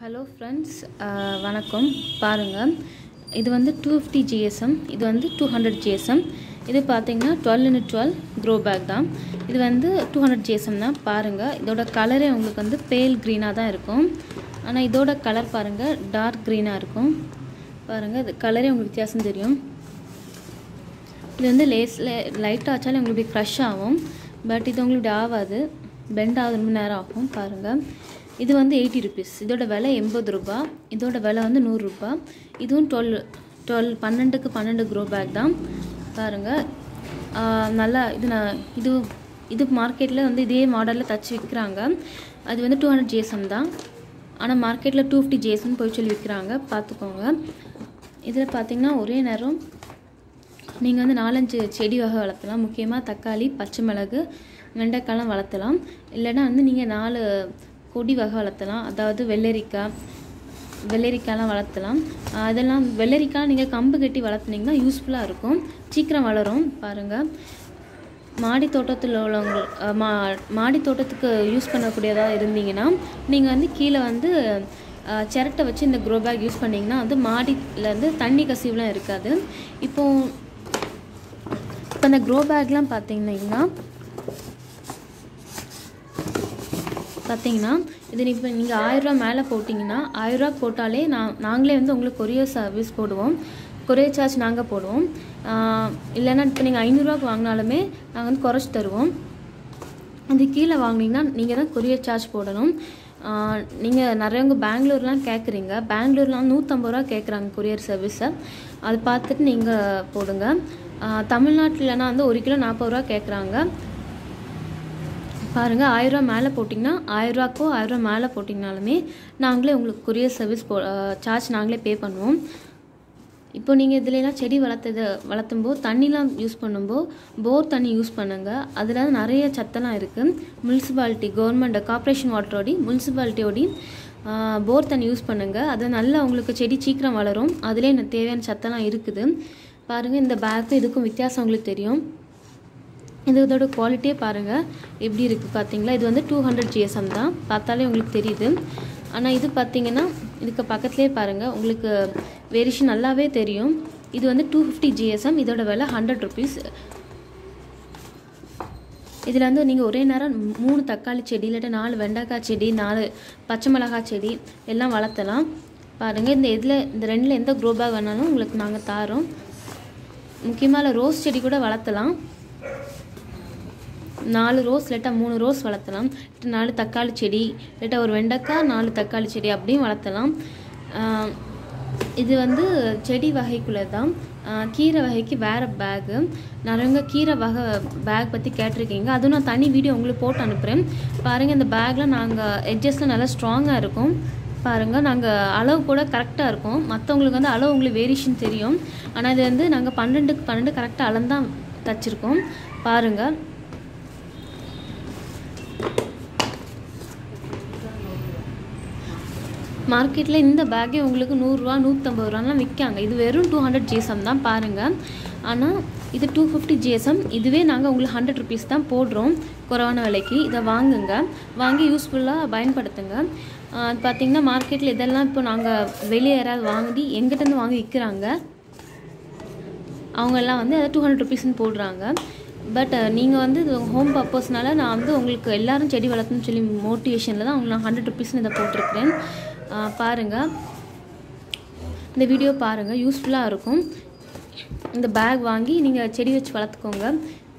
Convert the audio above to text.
Hello friends, வணக்கம் பாருங்க இது வந்து 250 GSM இது வந்து 200 GSM இது பாத்தீங்கன்னா 12x12 grow bag தான் இது வந்து 200 GSM தான் பாருங்க இதோட கலரே உங்களுக்கு வந்து pale green தான் இருக்கும் ஆனா இதோட கலர் பாருங்க dark green இருக்கும் பாருங்க இது கலரே உங்களுக்கு வித்தியாசம் தெரியும் இது வந்து லைட்டா ஆச்சாலே உங்களுக்கு crush ஆகும் பட் இது உங்களுக்கு ஆகாது bend ஆக ரொம்ப நேரம் ஆகும் பாருங்க இது வந்து 80 rupees இதோட விலை 80 ரூபாய் இதோட விலை வந்து 100 ரூபாய் இதுவும் 12க்கு 12 grow bag தான் பாருங்க நல்லா இது மார்க்கெட்ல வந்து இதே மாடல்ல தச்சு விக்கறாங்க அது வந்து 200 GSM தான் ஆனா மார்க்கெட்ல 250 GSM போய் சொல்லி விக்கறாங்க பாத்துக்கோங்க இதுல பாத்தீங்கன்னா ஒரே நேரம் நீங்க வந்து 4-5 செடி வகை வளர்த்தலாம் முக்கியமா தக்காளி பச்சை மிளகு வெண்டைக்காய் வளர்த்தலாம் இல்லனா வந்து நீங்க 4 கொடி வகை வளர்த்தலாம் அதாவது வெள்ளரிக்காய்லாம் வளர்த்தலாம் அதெல்லாம் வெள்ளரிக்காய் நீங்க கம்பு கட்டி வளர்த்தீங்கன்னா யூஸ்ஃபுல்லா இருக்கும் சீக்கிரம் வளரும் பாருங்க மாடி தோட்டத்துக்கு யூஸ் பண்ணக்கூடியதா இருந்தீங்கன்னா நீங்க வந்து கீழ வந்து சிரட்டை வச்சு இந்த grow bag யூஸ் பண்ணீங்கன்னா வந்து மாடில இருந்து தண்ணி கசிவுலாம் இருக்காது இப்போ அந்த grow bagலாம் பாத்தீங்கன்னா இது நீங்க 1000 ரூபாய் மேல போடிங்கனா 1000 ரூபாய் போட்டாலே நாங்களே வந்து உங்களுக்கு courier சர்வீஸ் போடுவோம் courier சார்ஜ் நாங்க போடுவோம் இல்லனா இப்ப நீங்க 500 ரூபாய்க்கு வாங்குனாலுமே நாங்க வந்து குறைச்சு தருவோம் அந்த கீழ வாங்குனீங்கன்னா நீங்க தான் courier சார்ஜ் போடணும் நீங்க நிறையவங்க பெங்களூர்லாம் கேக்குறீங்க பெங்களூர்லாம் 150 ரூபாய் கேக்குறாங்க courier சர்வீஸ் அது பார்த்துட்டு நீங்க போடுங்க தமிழ்நாட்டுலனா வந்து 1 கிலோ 40 ரூபாய் கேக்குறாங்க பாருங்க 1000 ரூபாய் மேல போடிங்கனா 1000 ரூபாய்க்கோ 1000 ரூபாய் மேல போடிங்கனாலுமே நாங்களே உங்களுக்கு courier சர்வீஸ் சார்ஜ் நாங்களே பே பண்ணுவோம் இப்போ நீங்க இதெல்லாம் செடி வளர்த்தும்போது தண்ணிலாம் யூஸ் பண்ணும்போது போர் தண்ணி யூஸ் பண்ணுங்க அதுல நிறைய சத்தலாம் இருக்கு முனிசிபாலிட்டி கவர்மெண்ட் கார்ப்பரேஷன் வாட்டரோடி முனிசிபாலிட்டியோடி போர் தண்ணி யூஸ் பண்ணுங்க அது நல்லா உங்களுக்கு செடி சீக்கிரம் வளரும் அதுலயே தேவையான சத்தலாம் இருக்குது பாருங்க இந்த பேக் இதுக்கும் வித்தியாசம் உங்களுக்கு தெரியும் இதோட குவாலிட்டியே பாருங்க எப்படி இருக்கு பாத்தீங்களா இது வந்து 200 GSM தான் பார்த்தாலே உங்களுக்கு தெரியுது ஆனா இது பாத்தீங்கன்னா இதுக்கு பக்கத்துலயே பாருங்க உங்களுக்கு வேரியேஷன் நல்லாவே தெரியும் இது வந்து 250 GSM இதோட விலை 100 rupees இதுல வந்து நீங்க ஒரே நேரம் 3 தக்காளி செடி இல்ல 4 வெண்டைக்காய் செடி 4 பச்சை மிளகாய் செடி எல்லாம் வளர்த்தலாம் பாருங்க இந்த ரெண்டுல எந்த grow bag வேணாலும் உங்களுக்கு நாங்க தாரோம் முக்கியமா ரோஸ் செடி கூட வளர்த்தலாம் 4 ரோஸ் இல்ல 3 ரோஸ் வளர்த்தலாம் 4 தக்காளி செடி இல்ல ஒரு வெண்டைக்காய் 4 தக்காளி செடி அப்படியும் வளர்த்தலாம் இது வந்து செடி வகைக்குள்ள தான் கீரை வகைக்கு வேற பேக் நிறையங்க கீரை வகை பேக் பத்தி கேட்டிருக்கீங்க அது நான் தனி வீடியோ உங்களுக்கு போட்டு அனுப்புறேன் பாருங்க இந்த பேக்ல நாங்க எட்ஜஸ்ல நல்லா ஸ்ட்ராங்கா இருக்கும் பாருங்க நாங்க அளவு கூட கரெக்ட்டா இருக்கும் மத்தவங்களுக்கு வந்து அளவு உங்களுக்கு வேரியேஷன் தெரியும் ஆனா இது வந்து நாங்க 12க்கு 12 கரெக்ட்டா அளந்தா தச்சிருக்கோம் பாருங்க மார்க்கெட்ல இந்த பேக்கே உங்களுக்கு 100 ரூபாய் 150 ரூபாய்லாம் விக்காங்க இது வெறும் 200 GSM தான் பாருங்க ஆனா இது 250 GSM இதுவே நாங்க உங்களுக்கு 100 rupees தான் போடுறோம் குறைவான விலைக்கு இத வாங்குங்க வாங்கி யூஸ்ஃபுல்லா பயன்படுத்துங்க பாத்தீங்கன்னா மார்க்கெட்ல இதெல்லாம் இப்போ நாங்க வெளிய யாராவது வாங்கி எங்கிட்ட இருந்து வாங்கி விக்கறாங்க அவங்க எல்லாம் வந்து 200 rupees ன்னு போடுறாங்க பட் நீங்க வந்து ஹோம் பர்பஸ்னால நான் வந்து உங்களுக்கு எல்லாரும் செடி வளர்க்கணும்னு சொல்லி மோட்டிவேஷன்ல தான் உங்களுக்கு 100 rupees ன்னு இத போட்டுருக்கேன் பாருங்க இந்த வீடியோ பாருங்க யூஸ்ஃபுல்லா இருக்கும் இந்த பேக் வாங்கி நீங்க செடி வச்சு வளர்த்துக்கோங்க